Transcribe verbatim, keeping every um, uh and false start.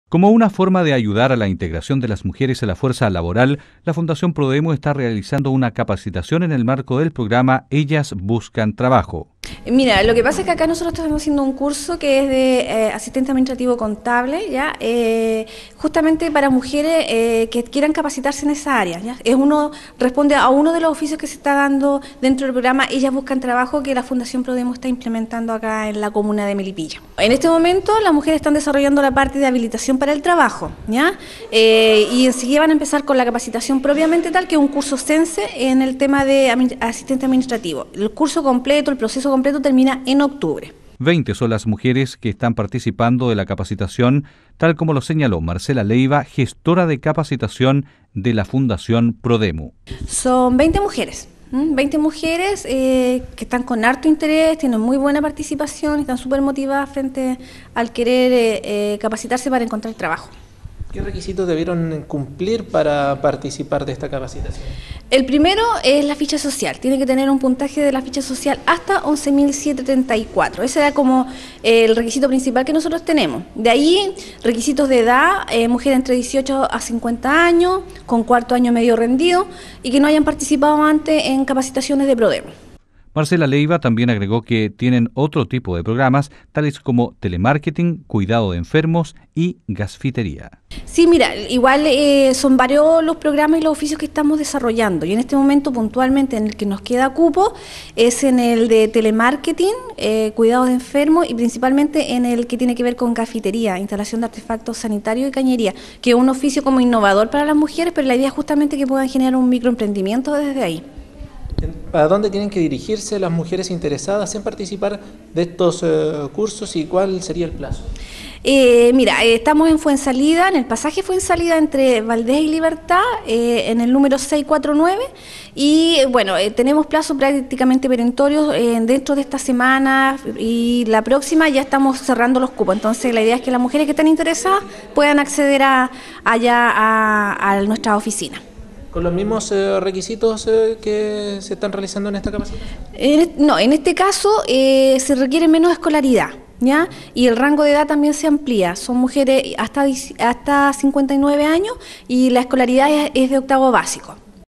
Como una forma de ayudar a la integración de las mujeres en la fuerza laboral, la Fundación Prodemo está realizando una capacitación en el marco del programa Ellas Buscan Trabajo. Mira, lo que pasa es que acá nosotros estamos haciendo un curso que es de eh, asistente administrativo contable, ya eh, justamente para mujeres eh, que quieran capacitarse en esa área. ¿Ya? Es uno responde a uno de los oficios que se está dando dentro del programa Ellas Buscan Trabajo que la Fundación Prodemo está implementando acá en la comuna de Melipilla. En este momento las mujeres están desarrollando la parte de habilitación para el trabajo, ¿ya? Eh, y enseguida van a empezar con la capacitación propiamente tal, que es un curso CENSE en el tema de asistente administrativo. El curso completo, el proceso completo termina en octubre. veinte son las mujeres que están participando de la capacitación, tal como lo señaló Marcela Leiva, gestora de capacitación de la Fundación Prodemo. Son veinte mujeres. veinte mujeres eh, que están con harto interés, tienen muy buena participación, están súper motivadas frente al querer eh, eh, capacitarse para encontrar trabajo. ¿Qué requisitos debieron cumplir para participar de esta capacitación? El primero es la ficha social, tiene que tener un puntaje de la ficha social hasta once mil setecientos treinta y cuatro, ese era como eh, el requisito principal que nosotros tenemos. De ahí, requisitos de edad, eh, mujer entre dieciocho a cincuenta años, con cuarto año medio rendido y que no hayan participado antes en capacitaciones de Prodemo. Marcela Leiva también agregó que tienen otro tipo de programas, tales como telemarketing, cuidado de enfermos y gasfitería. Sí, mira, igual eh, son varios los programas y los oficios que estamos desarrollando y en este momento puntualmente en el que nos queda cupo es en el de telemarketing, eh, cuidado de enfermos y principalmente en el que tiene que ver con gasfitería, instalación de artefactos sanitarios y cañería, que es un oficio como innovador para las mujeres, pero la idea es justamente que puedan generar un microemprendimiento desde ahí. ¿A dónde tienen que dirigirse las mujeres interesadas en participar de estos eh, cursos y cuál sería el plazo? Eh, mira, eh, estamos en Fuensalida, en el pasaje Fuensalida entre Valdés y Libertad, eh, en el número seiscientos cuarenta y nueve y bueno, eh, tenemos plazo prácticamente perentorio eh, dentro de esta semana y la próxima ya estamos cerrando los cupos, entonces la idea es que las mujeres que están interesadas puedan acceder a, allá a, a nuestra oficina. ¿Con los mismos eh, requisitos eh, que se están realizando en esta capacitación? En, no, en este caso eh, se requiere menos escolaridad, ¿ya? Y el rango de edad también se amplía, son mujeres hasta, hasta cincuenta y nueve años y la escolaridad es, es de octavo básico.